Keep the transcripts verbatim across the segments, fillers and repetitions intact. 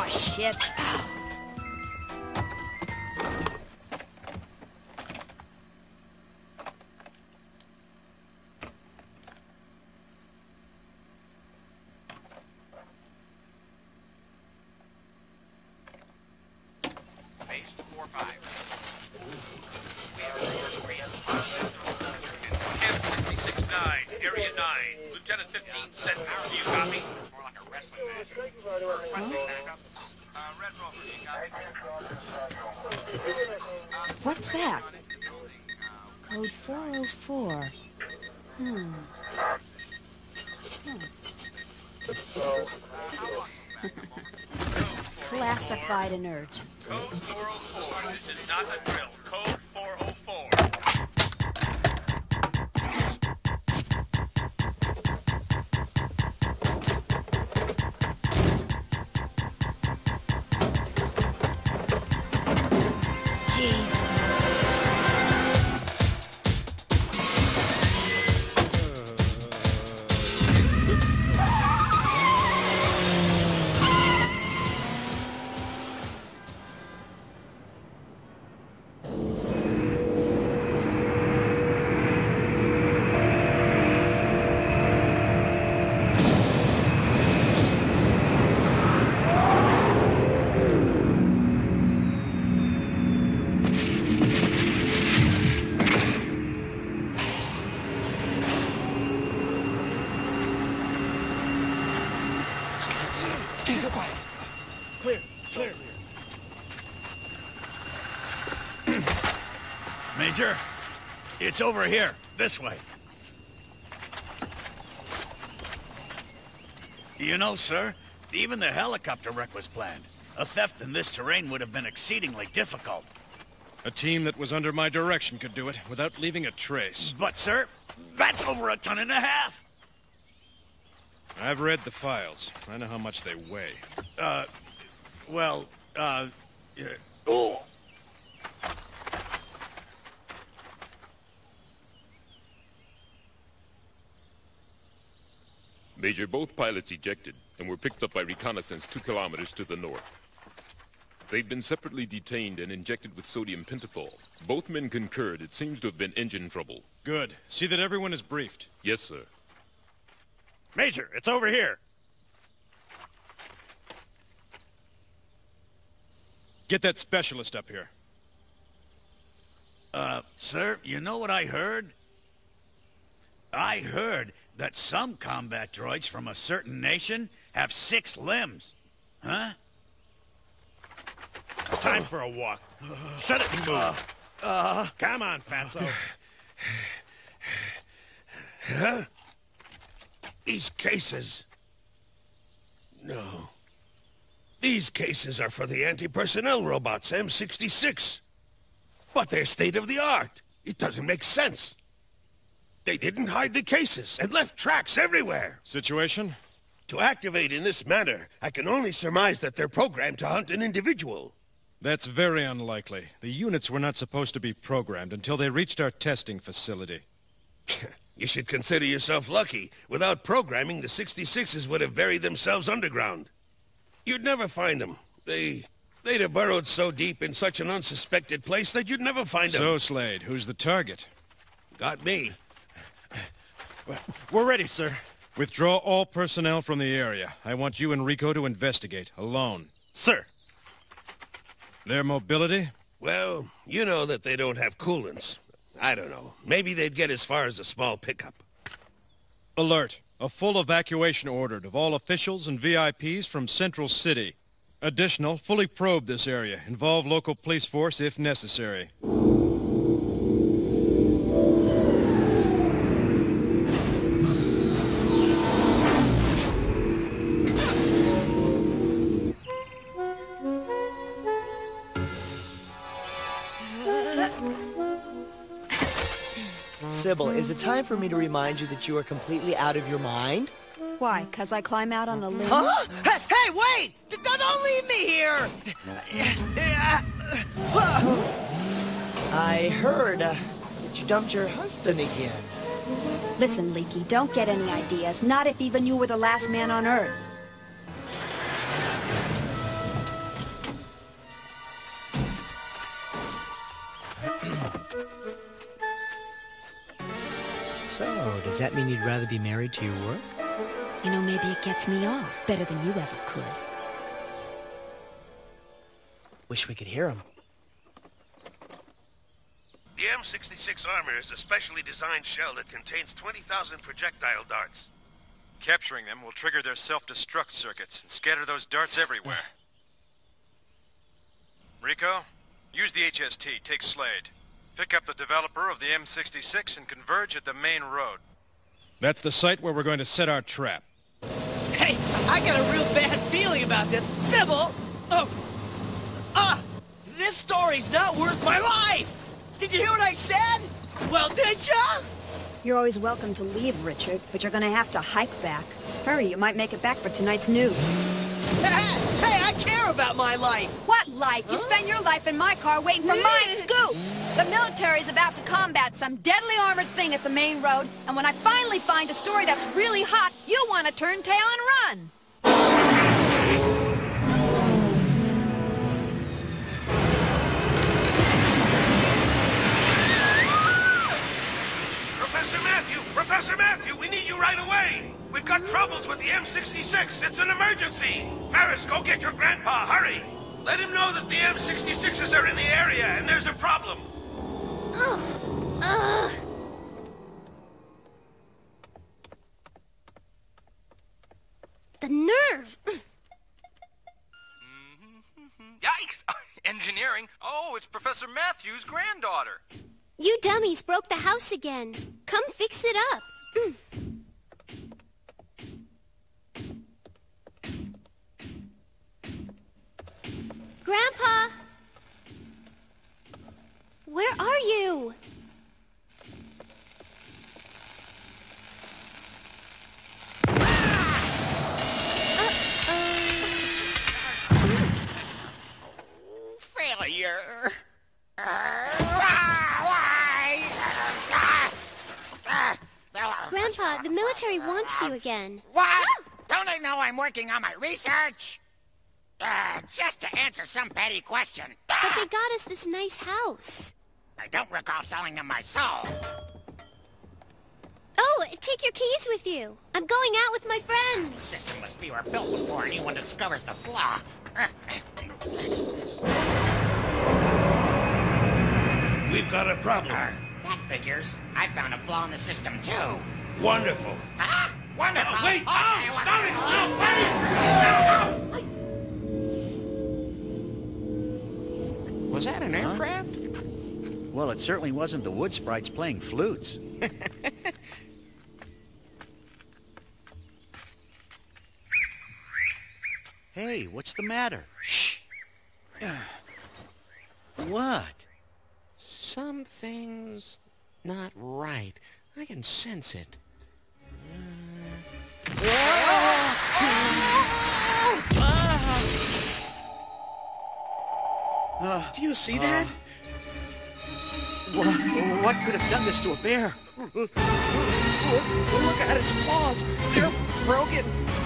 Oh, shit. Base four five. M sixty-six nine, Area nine. Lieutenant fifteen Central. Do you copy? More like a wrestling match. Requesting backup. Uh, Red Rover, do you copy? What's that? Code four oh four. Hmm. Hmm. Classified inert. Code four oh four. This is not a drill. Code four oh four. Jeez. Clear, clear. Major, it's over here, this way. You know, sir, even the helicopter wreck was planned. A theft in this terrain would have been exceedingly difficult. A team that was under my direction could do it without leaving a trace. But, sir, that's over a ton and a half. I've read the files. I know how much they weigh. Uh, well, uh, uh oh! Major, both pilots ejected and were picked up by reconnaissance two kilometers to the north. They've been separately detained and injected with sodium pentothal. Both men concurred it seems to have been engine trouble. Good. See that everyone is briefed. Yes, sir. Major, it's over here. Get that specialist up here. Uh, sir, you know what I heard? I heard that some combat droids from a certain nation have six limbs. Huh? Time for a walk. Shut it and move. Uh, uh, Come on, Fatso. Huh? These cases... No. These cases are for the anti-personnel robots, M sixty-six. But they're state-of-the-art. It doesn't make sense. They didn't hide the cases and left tracks everywhere. Situation? To activate in this manner, I can only surmise that they're programmed to hunt an individual. That's very unlikely. The units were not supposed to be programmed until they reached our testing facility. You should consider yourself lucky. Without programming, the sixty-sixes would have buried themselves underground. You'd never find them. They... they'd have burrowed so deep in such an unsuspected place that you'd never find them. So, Slade, who's the target? Got me. We're ready, sir. Withdraw all personnel from the area. I want you and Rico to investigate, alone. Sir. Their mobility? Well, you know that they don't have coolants. I don't know. Maybe they'd get as far as a small pickup. Alert. A full evacuation ordered of all officials and V I Ps from Central City. Additional, fully probe this area. Involve local police force if necessary. Sybil, is it time for me to remind you that you are completely out of your mind? Why? Because I climb out on a limb? Huh? Hey, hey, wait! D- Don't leave me here! I heard uh, that you dumped your husband again. Listen, Leaky, don't get any ideas. Not if even you were the last man on Earth. So, does that mean you'd rather be married to your work? You know, maybe it gets me off better than you ever could. Wish we could hear him. The M sixty-six armor is a specially designed shell that contains twenty thousand projectile darts. Capturing them will trigger their self-destruct circuits and scatter those darts everywhere. Rico, use the H S T, take Slade. Pick up the developer of the M sixty-six and converge at the main road. That's the site where we're going to set our trap. Hey, I got a real bad feeling about this. Sybil! Oh! Ah! This story's not worth my life! Did you hear what I said? Well, did ya? You're always welcome to leave, Richard, but you're gonna have to hike back. Hurry, you might make it back for tonight's news. Hey, hey, I care about my life! What life? You spend your life in my car waiting for my scoop! The military's about to combat some deadly armored thing at the main road, and when I finally find a story that's really hot, you want to turn tail and run! Professor Matthew! Professor Matthew, we need you right away! We've got troubles with the M sixty-six. It's an emergency! Ferris, go get your grandpa, hurry! Let him know that the M sixty-sixes are in the area and there's a problem. Oh, uh. The nerve! Yikes! Engineering? Oh, it's Professor Matthew's granddaughter. You dummies broke the house again. Come fix it up. Grandpa! Where are you? Failure. Grandpa, the military wants you again. What? Don't they know I'm working on my research? Uh, just to answer some petty question. But they got us this nice house. I don't recall selling them my soul. Oh, take your keys with you. I'm going out with my The friends. system must be rebuilt before anyone discovers the flaw. We've got a problem. Uh, that figures. I found a flaw in the system, too. Wonderful. Huh? Wonderful. Oh, wait! Oh, Oh, stop it! Oh, wait! Was that an aircraft? Well, it certainly wasn't the wood sprites playing flutes. Hey, what's the matter? Shh. What? Something's not right. I can sense it. Uh, Do you see that? what, what could have done this to a bear? Look, look at its claws. They're broken.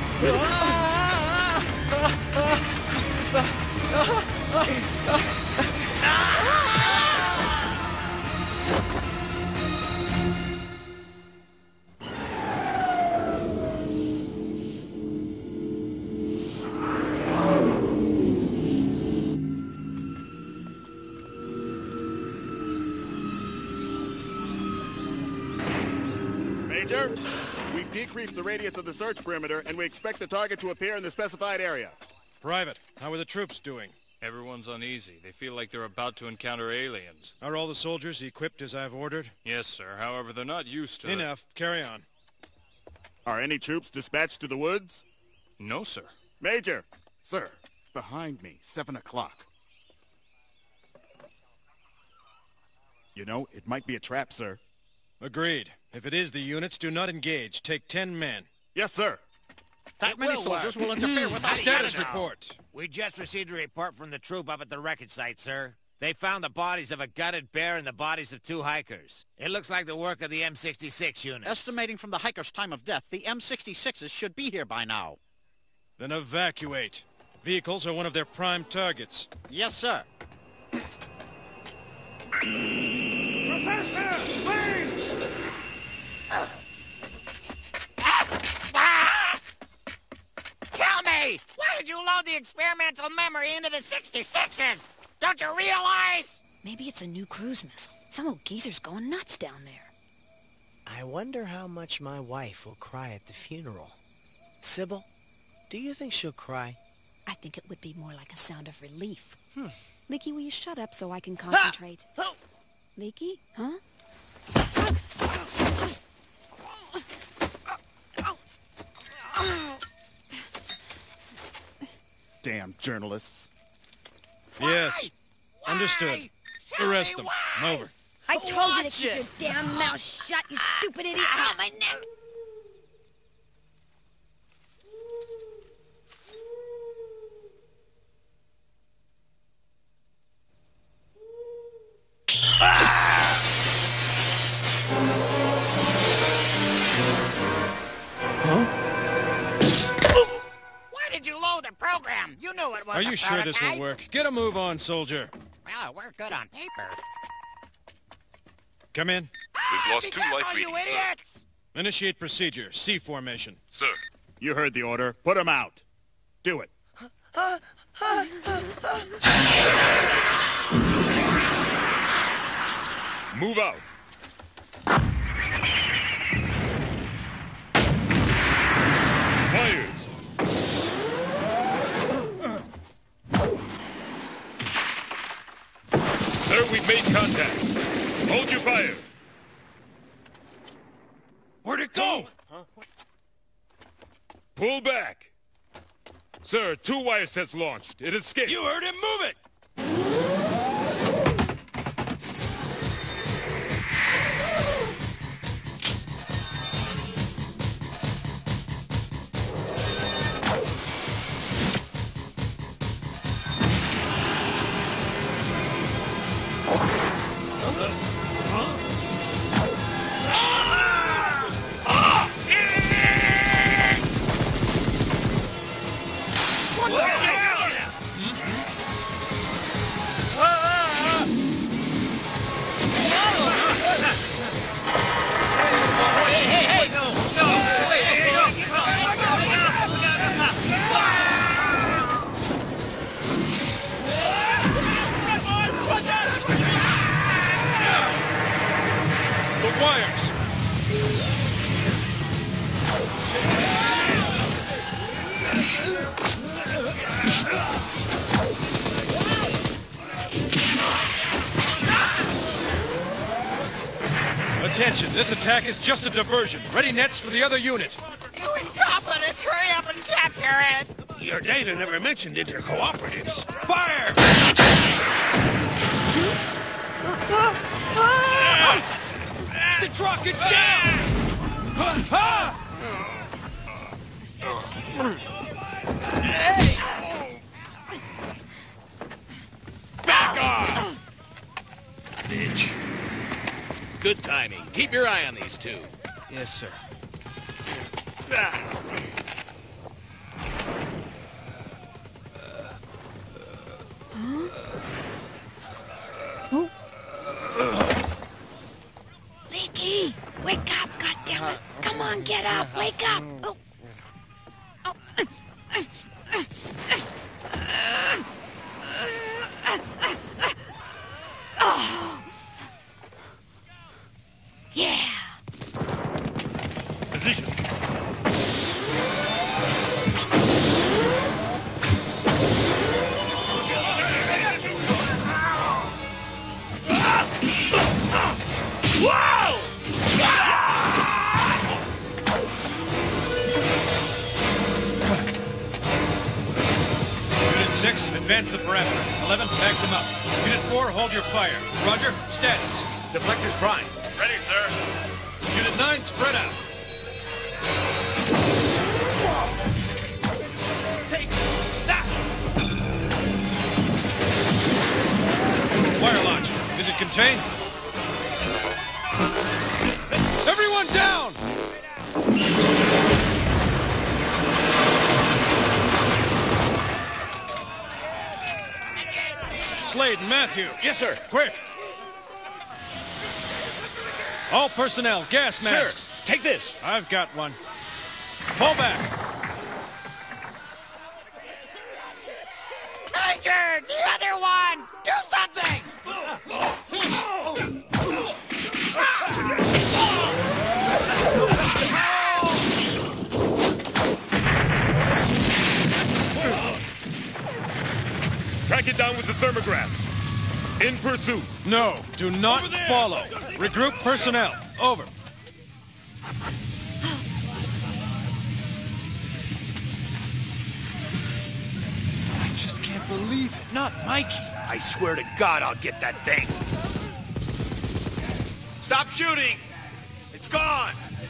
Major, we've decreased the radius of the search perimeter, and we expect the target to appear in the specified area. Private, how are the troops doing? Everyone's uneasy. They feel like they're about to encounter aliens. Are all the soldiers equipped as I've ordered? Yes, sir. However, they're not used to Enough. Carry on. Are any troops dispatched to the woods? it. No, sir. Major! Sir, behind me, seven o'clock. You know, it might be a trap, sir. Agreed. If it is the units, do not engage. Take ten men. Yes, sir. That many soldiers will interfere with our Status report. We just received a report from the troop up at the wreckage site, sir. They found the bodies of a gutted bear and the bodies of two hikers. It looks like the work of the M sixty-six units. Estimating from the hikers' time of death, the M sixty-sixes should be here by now. Then evacuate. Vehicles are one of their prime targets. Yes, sir. Professor, wait! Tell me, why did you load the experimental memory into the sixty-sixes? Don't you realize? Maybe it's a new cruise missile. Some old geezer's going nuts down there. I wonder how much my wife will cry at the funeral. Sybil, do you think she'll cry? I think it would be more like a sound of relief. Hmm. Leaky, will you shut up so I can concentrate? Ah! Oh. Leaky, huh? Damn journalists. Yes. Why? Understood. Tell Arrest me them. why? Over. I told you to Watch keep it. your damn mouth shut, you stupid idiot. Ow, my neck. Why did you load the program? You knew it was Are a you sure this prototype. will work? Get a move on, soldier. Well, it worked good on paper. Come in. We've lost Be two careful, life you readings, sir. idiots! Initiate procedure. C formation. Sir, You heard the order. Put him out. Do it. move out. Fires. Sir, we've made contact. Hold your fire. Where'd it go? Pull back. Sir, two wire sets launched. It escaped. You heard him. Move it. The wires. Attention, this attack is just a diversion. Ready nets for the other unit. You incompetents, hurry up and capture it! Your data never mentioned intercooperatives. Fire! The truck is down! Back off! Bitch. Good timing. Keep your eye on these two. Yes, sir. Leaky, wake up, goddammit. Come on, get up, wake up. Oh. Oh. Yeah. Position. Whoa! Unit six, advance the perimeter. eleven, back them up. Unit four, hold your fire. Roger, status. Deflectors prime. Ready, sir. Unit nine, spread out. Take that! Wire launch. Is it contained? Everyone down! Slade and Matthew. Yes, sir. Quick. All personnel, gas masks. Sir, take this. I've got one. Fall back. Major, the other one! Do something! Track it down with the thermograph. In pursuit. No, do not follow. Regroup personnel. Over. I just can't believe it. Not Mikey. I swear to God I'll get that thing. Stop shooting! It's gone!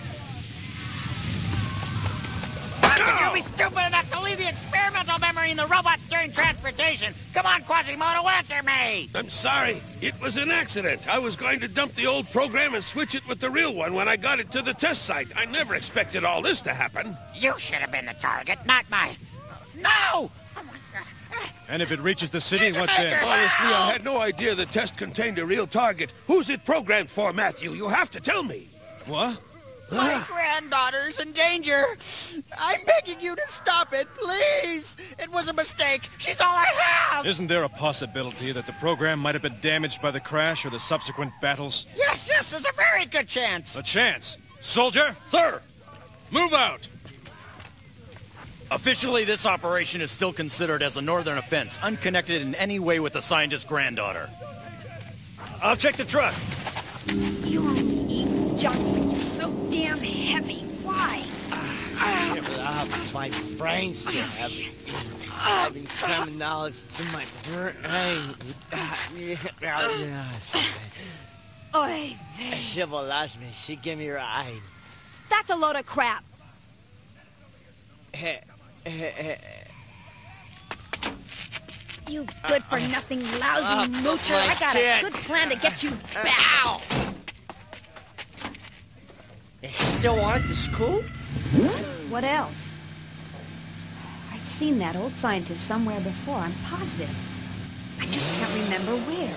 You'll be stupid enough to leave the experimental memory in the robots during transportation. Come on, Quasimodo, answer me! I'm sorry. It was an accident. I was going to dump the old program and switch it with the real one when I got it to the test site. I never expected all this to happen. You should have been the target, not my... No! And if it reaches the city, what then? Honestly, I had no idea the test contained a real target. Who's it programmed for, Matthew? You have to tell me. What? My granddaughter's in danger. I'm begging you to stop it, please. It was a mistake. She's all I have. Isn't there a possibility that the program might have been damaged by the crash or the subsequent battles? Yes, yes, there's a very good chance. A chance? Soldier? Sir! Move out! Officially, this operation is still considered as a northern offense, unconnected in any way with the scientist's granddaughter. I'll check the truck. You only eat junk when you're so damn heavy. Why? Uh, my brain's too heavy. I've been cramming knowledge to my brain. Oy vey. She loves me. She give me a ride. That's a load of crap. You good-for-nothing lousy moocher. I got a good plan to get you back. Ow! You still want it to school? What else? I've seen that old scientist somewhere before, I'm positive. I just can't remember where.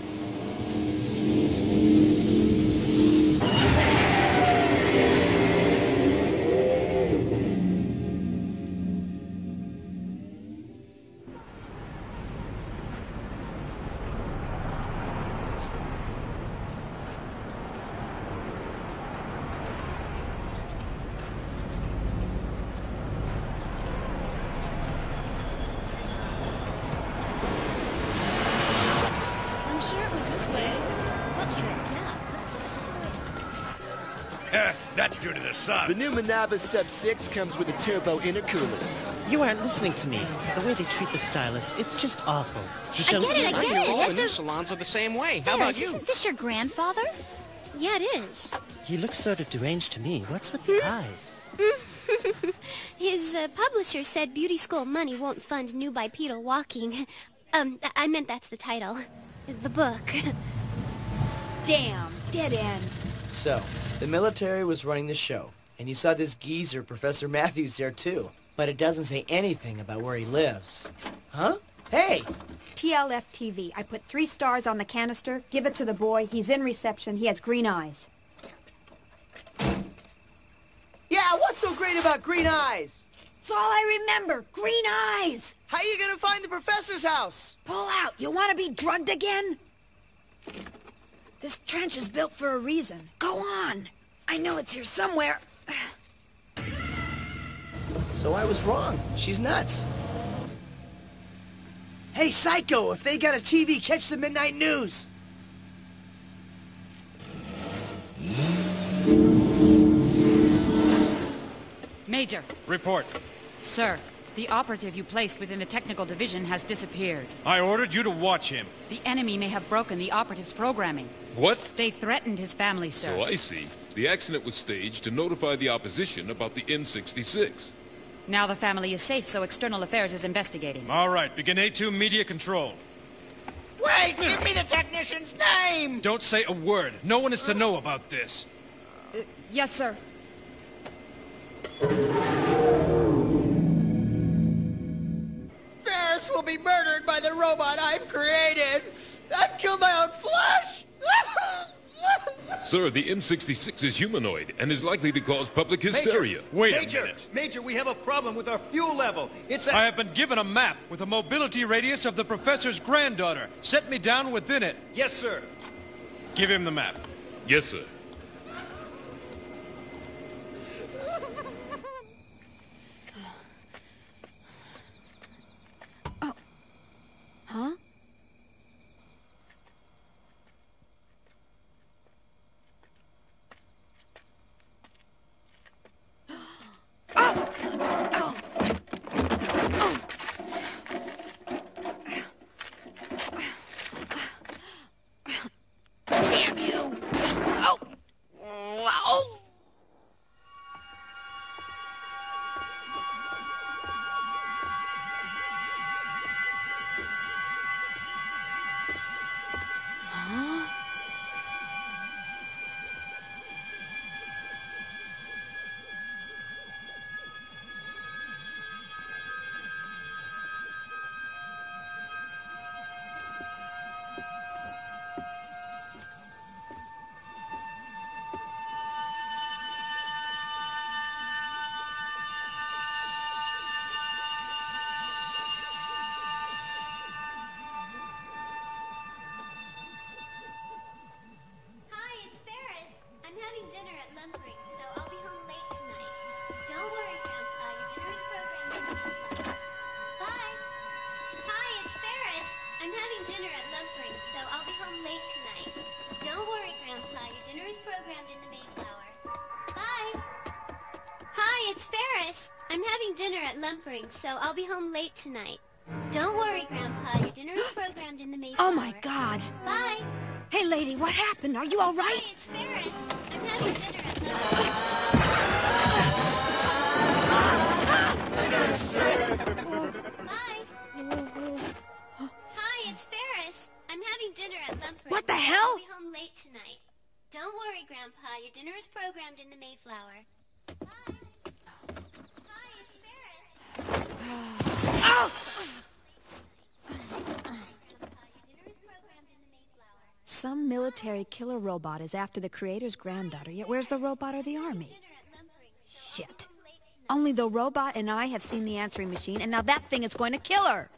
That's due to the sun. The new Manaba Sub six comes with a turbo intercooler. You aren't listening to me. The way they treat the stylist, it's just awful. You I don't get it, I get it. All That's the new a... salons are the same way. How Yes, about you? Isn't this your grandfather? Yeah, it is. He looks sort of deranged to me. What's with the eyes? His uh, publisher said beauty school money won't fund new bipedal walking. Um, I meant that's the title. The book. Damn, dead end. So, the military was running the show, and you saw this geezer, Professor Matthews, there too. But it doesn't say anything about where he lives. Huh? Hey! T L F T V. I put three stars on the canister. Give it to the boy. He's in reception. He has green eyes. Yeah, what's so great about green eyes? It's all I remember. Green eyes. How you gonna find the professor's house? Pull out. You want to be drugged again? This trench is built for a reason. Go on. I know it's here somewhere. So I was wrong. She's nuts. Hey, Psycho, if they got a T V, catch the midnight news. Major. Report. Sir, the operative you placed within the technical division has disappeared. I ordered you to watch him. The enemy may have broken the operative's programming. What? They threatened his family, sir. So I see. The accident was staged to notify the opposition about the M sixty-six. Now the family is safe, so External Affairs is investigating. All right, begin A two media control. Wait, give me the technician's name! Don't say a word. No one is to know about this. Uh, yes, sir. Ferris will be murdered by the robot I've created. I've killed my own flesh. Sir, the M sixty-six is humanoid and is likely to cause public hysteria. Wait Major, a minute. Major, we have a problem with our fuel level. It's a... I have been given a map with a mobility radius of the professor's granddaughter. Set me down within it. Yes, sir. Give him the map. Yes, sir. Huh? Damn you! Oh! Oh! So I'll be home late tonight. Don't worry, Grandpa. Your dinner is programmed in the Mayflower. Oh, my God. Bye. Hey, lady, what happened? Are you all right? Hi, it's Ferris. I'm having dinner at Lemprey's. Bye. Hi, it's Ferris. I'm having dinner at Lemprey's. What the hell? I'll be home late tonight. Don't worry, Grandpa. Your dinner is programmed in the Mayflower. Bye. Oh! Some military killer robot is after the creator's granddaughter, yet where's the robot or the army? Shit. Only the robot and I have seen the answering machine, and now that thing is going to kill her.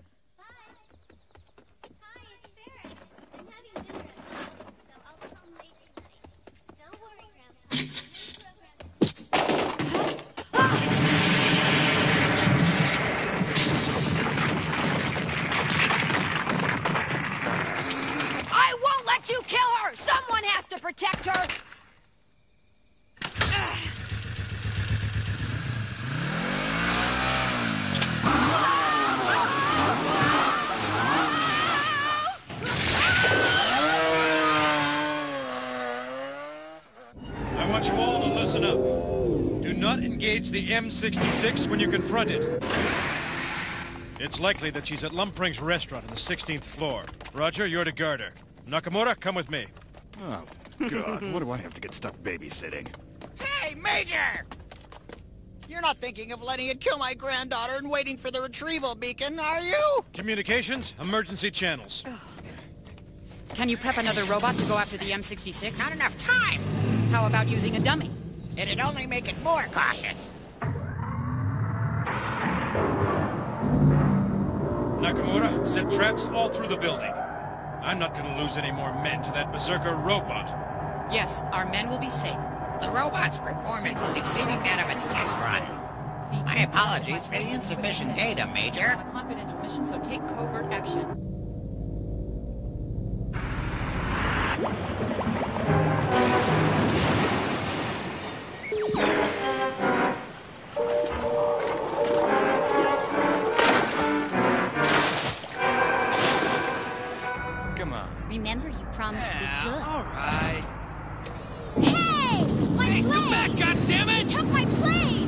You kill her! Someone has to protect her! I want you all to listen up. Do not engage the M sixty-six when you confront it. It's likely that she's at Lumpring's restaurant on the sixteenth floor. Roger, you're to guard her. Nakamura, come with me. Oh, God. What do I have to get stuck babysitting? Hey, Major! You're not thinking of letting it kill my granddaughter and waiting for the retrieval beacon, are you? Communications, emergency channels. Can you prep another robot to go after the M sixty-six? Not enough time. How about using a dummy? It'd only make it more cautious. Nakamura, set traps all through the building. I'm not going to lose any more men to that berserker robot. Yes, our men will be safe. The robot's performance is exceeding that of its test run. My apologies for the insufficient data, Major. A confidential mission, so take covert action. Remember, you promised yeah, to be good. All right. Hey! My hey, plane! Come back, goddammit! She took my plane!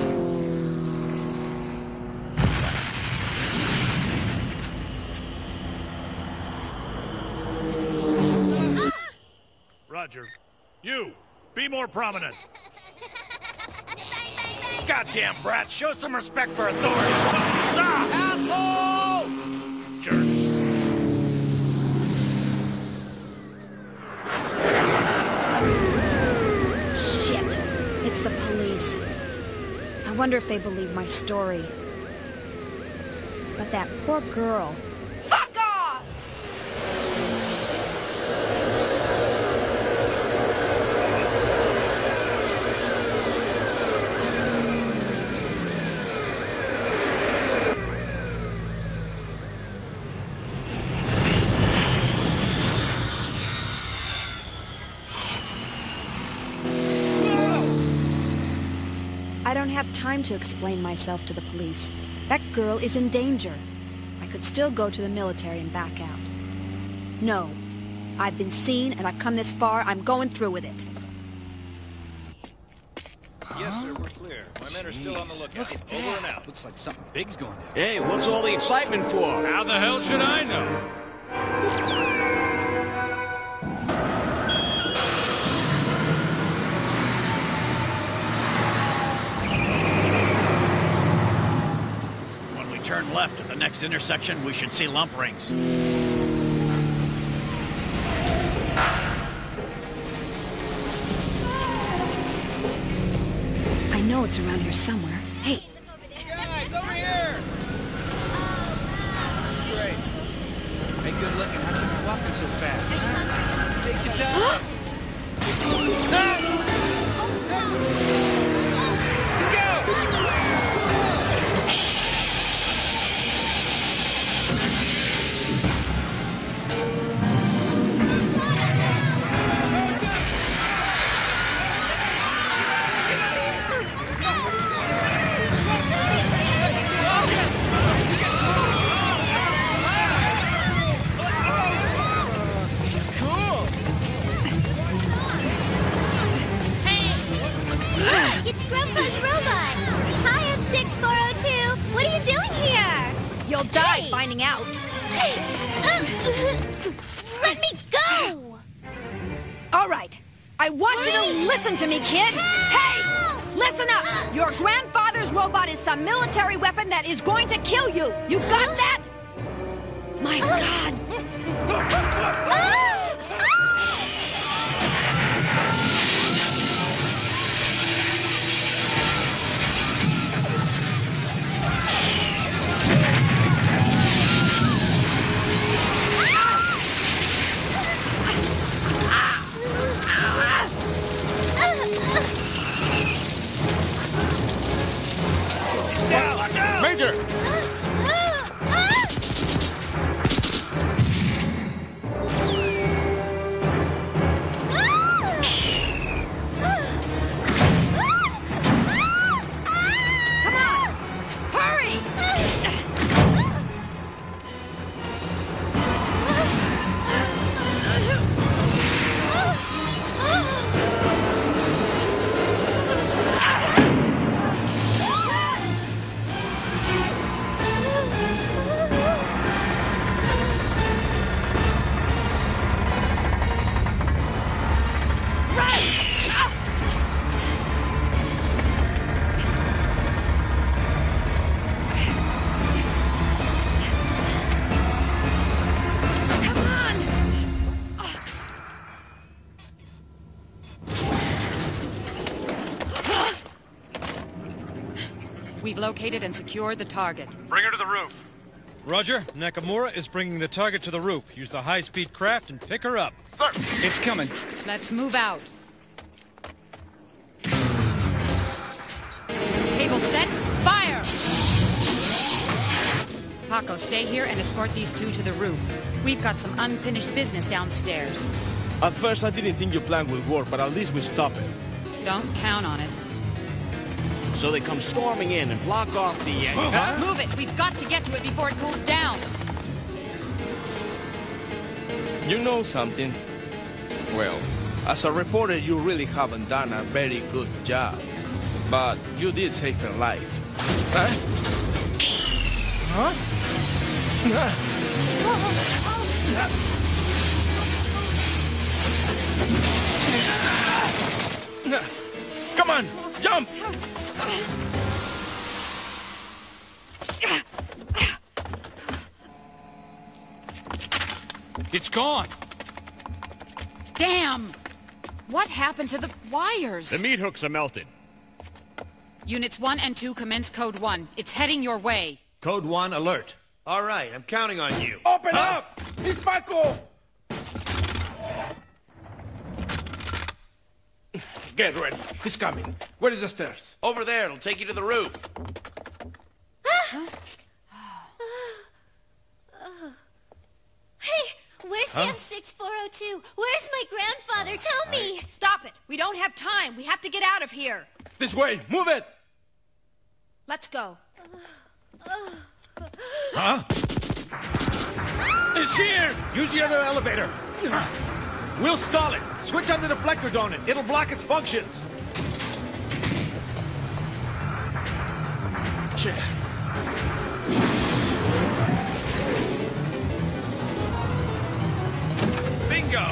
Roger. You! Be more prominent! Goddamn brat! Show some respect for authority! Ah! Asshole! Jerk. wonder if they believe my story. But that poor girl. Fuck off! I don't have time to explain myself to the police. That girl is in danger. I could still go to the military and back out. No. I've been seen, and I've come this far. I'm going through with it. Yes, sir, we're clear. My men are still on the lookout. Look at Over that. and out. Looks like something big's going down. Hey, what's all the excitement for? How the hell should I know? When we turn left at the next intersection, we should see lump rings. I know it's around here somewhere. Hey. Guys, over here! Great. Hey, good looking. How come you're walking so fast? Huh? Take your time. It's Grandpa's robot! Hi, M six four oh two! What are you doing here? You'll die Hey. finding out. Let me go! All right. I want you to listen to me, kid. Hey! Listen up! Your grandfather's robot is some military weapon that is going to kill you. You got that? My God. Major! We've located and secured the target. Bring her to the roof. Roger. Nakamura is bringing the target to the roof. Use the high-speed craft and pick her up. Sir! It's coming. Let's move out. Cable set. Fire! Paco, stay here and escort these two to the roof. We've got some unfinished business downstairs. At first, I didn't think your plan would work, but at least we stop it. Don't count on it. So they come storming in and block off the... Uh, Huh? Move it! We've got to get to it before it cools down! You know something? Well, as a reporter, you really haven't done a very good job. But you did save her life. Huh? Huh? Come on, jump! It's gone. Damn! What happened to the wires? The meat hooks are melted. Units one and two commence code one. It's heading your way. Code one, alert. All right, I'm counting on you. Open huh? up! It's Paco! Get ready. He's coming. Where is the stairs? Over there. It'll take you to the roof. Huh? Hey, where's Huh? the F six four oh two? Where's my grandfather? Tell me! Stop it. We don't have time. We have to get out of here. This way. Move it! Let's go. Huh? It's here! Use the other elevator. We'll stall it. Switch on the deflector donut. It'll block its functions. Shit. Bingo!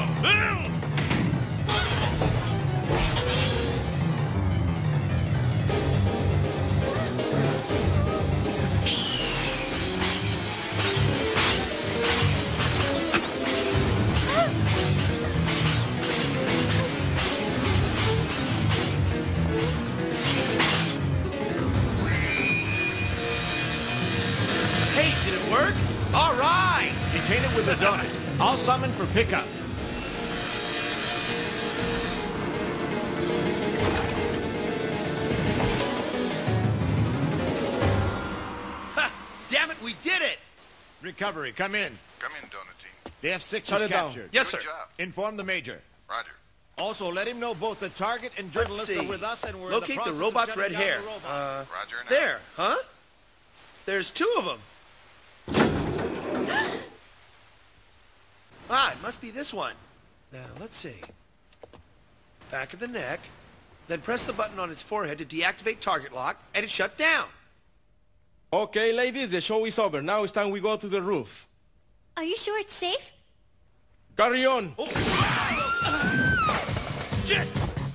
Hey, did it work? All right! Detain it with the donut. I'll summon for pickup. Ha! Damn it, we did it! Recovery, come in. Come in, Donut Team. The F six Shut is it down. captured. Yes, Good sir. job. Inform the major. Roger. Also, let him know both the target and journalists see. are with us and we're Locate in the the, process robot's of red shutting hair. down the robot. Uh, Roger now. there, huh? There's two of them. Ah, it must be this one. Now, let's see. Back of the neck. Then press the button on its forehead to deactivate target lock, and it's shut down. Okay, ladies, the show is over. Now it's time we go to the roof. Are you sure it's safe? Carry on. Shit!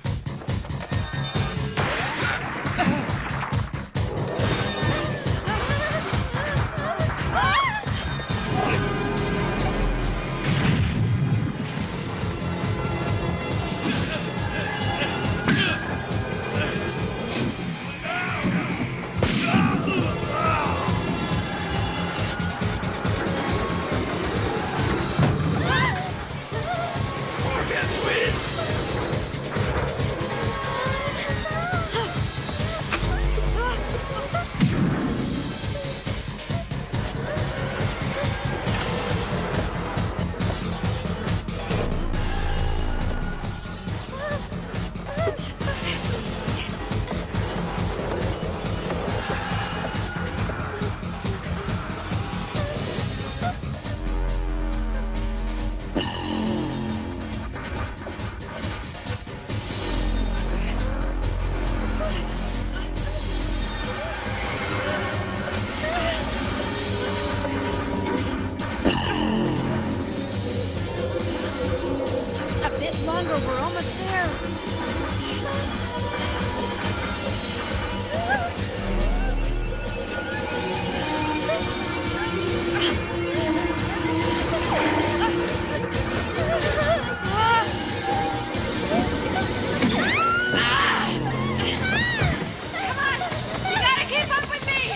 Just a bit longer. We're almost there. Come on. You gotta keep up with me.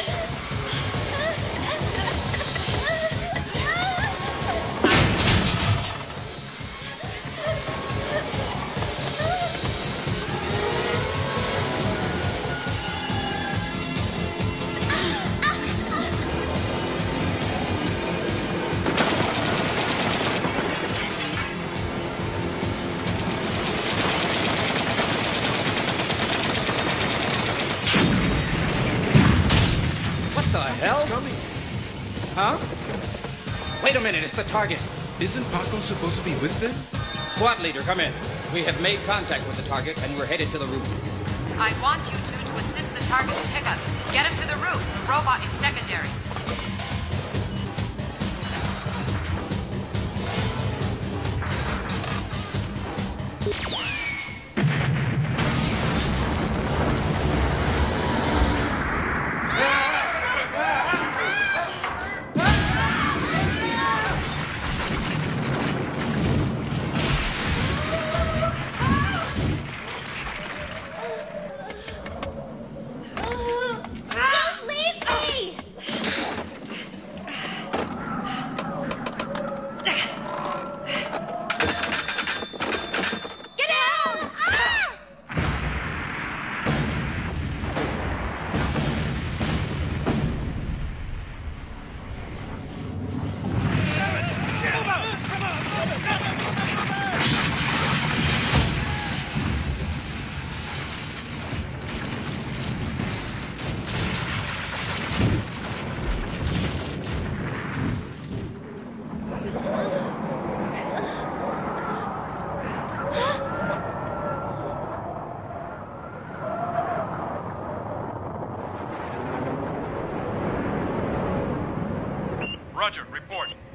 What the hell? It's coming. Huh? Wait a minute, it's the target. Isn't Paco supposed to be with them? Squad leader, come in. We have made contact with the target and we're headed to the roof. I want you two to assist the target to pick up. Get him to the roof. The robot is secondary.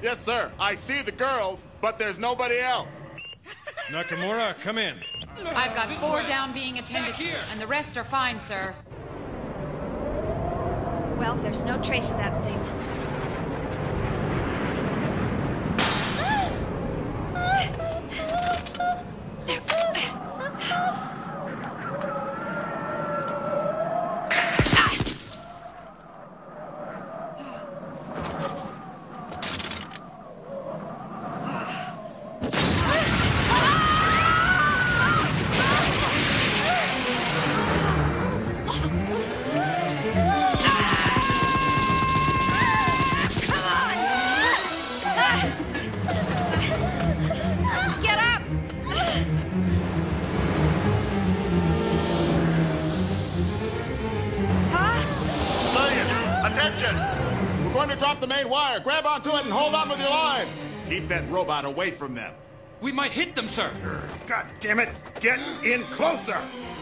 Yes, sir. I see the girls, but there's nobody else. Nakamura, come in. I've got four down being attended to, and the rest are fine, sir. Well, there's no trace of that thing. We're going to drop the main wire. Grab onto it and hold on with your lives. Keep that robot away from them. We might hit them, sir. God damn it! Get in closer!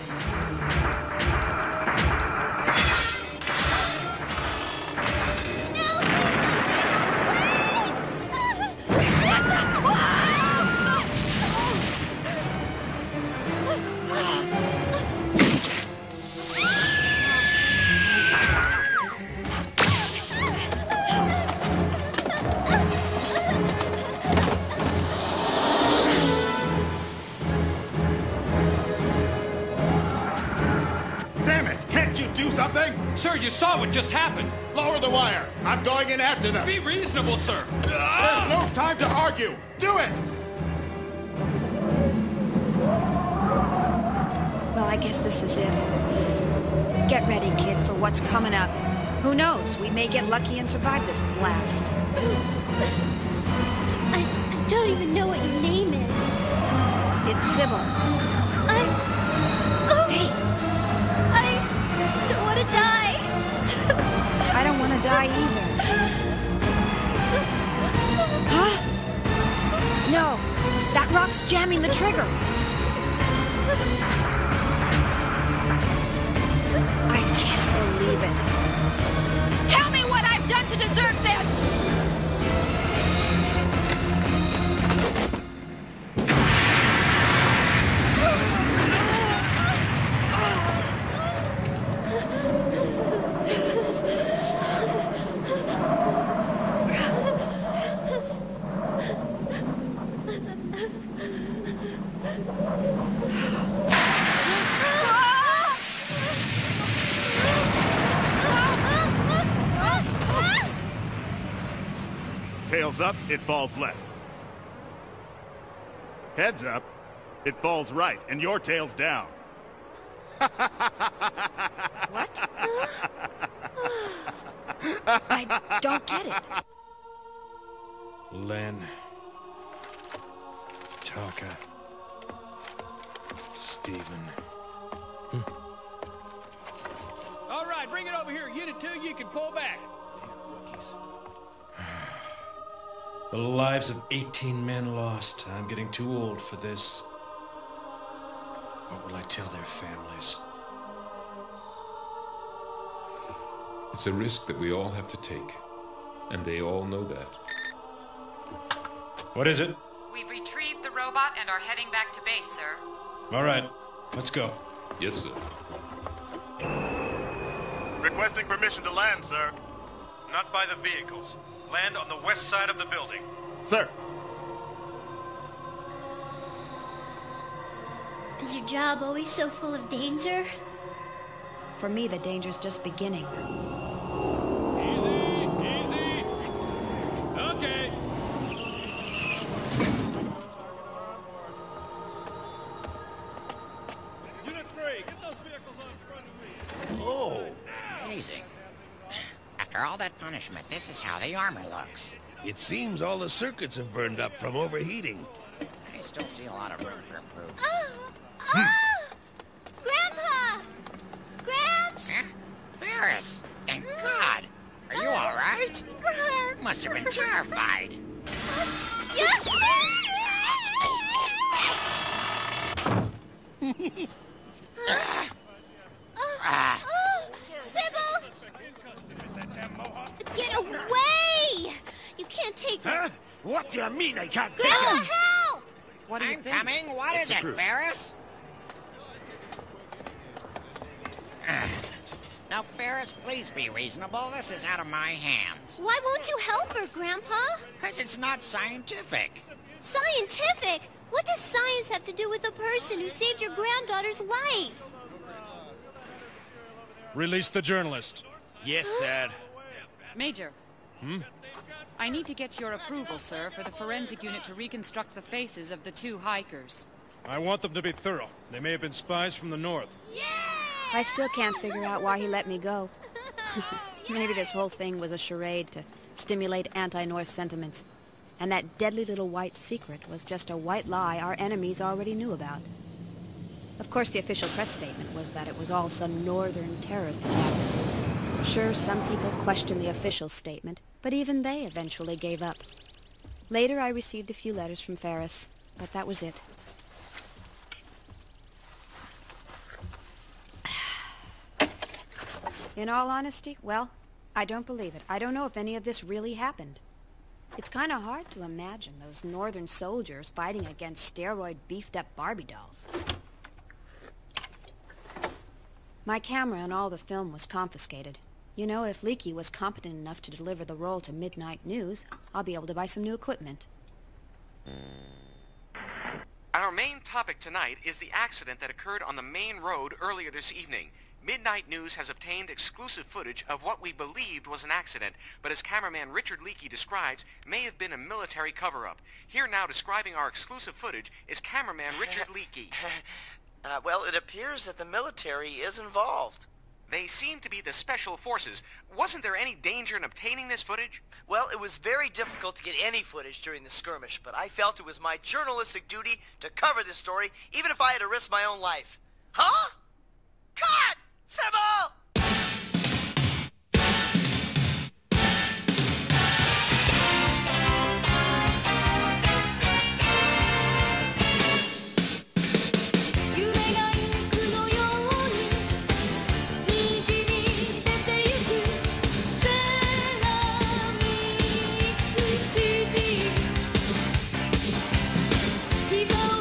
Sir, you saw what just happened. Lower the wire. I'm going in after them. Be reasonable, sir. There's no time to argue. Do it! Well, I guess this is it. Get ready, kid, for what's coming up. Who knows? We may get lucky and survive this blast. I, I don't even know what your name is. It's Sybil. I... Oh! Hey! I don't want to die. I don't want to die either. Huh? No! That rock's jamming the trigger! I can't believe it. Tell me what I've done to deserve this! Tails up, it falls left. Heads up, it falls right, and your tail's down. What? I don't get it. Len. Taka. Stephen. All right, bring it over here. Unit two, you can pull back. The lives of eighteen men lost. I'm getting too old for this. What will I tell their families? It's a risk that we all have to take, and they all know that. What is it? We've retrieved the robot and are heading back to base, sir. All right, let's go. Yes, sir. Requesting permission to land, sir. Not by the vehicles. Land on the west side of the building. Sir. Is your job always so full of danger? For me, the danger's just beginning. Easy, easy. Okay. Unit three, get those vehicles on front of me. Oh, amazing. After all that punishment, this is how the armor looks. It seems all the circuits have burned up from overheating. I still see a lot of room for improvement. Oh! Oh! Grandpa! Gramps! Huh? Ferris! Thank God! Are you all right? Gramps! Must have been terrified. uh, ah. Oh! Sybil! Get away! You can't take... Huh? mean I can't take it? Help! What do you I'm think? coming. What It's is a it, group. Ferris? Now, Ferris, please be reasonable. This is out of my hands. Why won't you help her, Grandpa? Because it's not scientific. Scientific? What does science have to do with a person who saved your granddaughter's life? Release the journalist. Yes, sir. Major, Hmm? I need to get your approval, sir, for the forensic unit to reconstruct the faces of the two hikers. I want them to be thorough. They may have been spies from the north. I still can't figure out why he let me go. Maybe this whole thing was a charade to stimulate anti-North sentiments. And that deadly little white secret was just a white lie our enemies already knew about. Of course, the official press statement was that it was all some northern terrorist attack. Sure, some people questioned the official statement, but even they eventually gave up. Later, I received a few letters from Ferris, but that was it. In all honesty, well, I don't believe it. I don't know if any of this really happened. It's kind of hard to imagine those northern soldiers fighting against steroid beefed-up Barbie dolls. My camera and all the film was confiscated. You know, if Leakey was competent enough to deliver the roll to Midnight News, I'll be able to buy some new equipment. Our main topic tonight is the accident that occurred on the main road earlier this evening. Midnight News has obtained exclusive footage of what we believed was an accident, but as cameraman Richard Leakey describes, may have been a military cover-up. Here now describing our exclusive footage is cameraman Richard Leakey. Uh, well, it appears that the military is involved. They seem to be the special forces. Wasn't there any danger in obtaining this footage? Well, it was very difficult to get any footage during the skirmish, but I felt it was my journalistic duty to cover this story, even if I had to risk my own life. Huh? Cut! Sybil! He's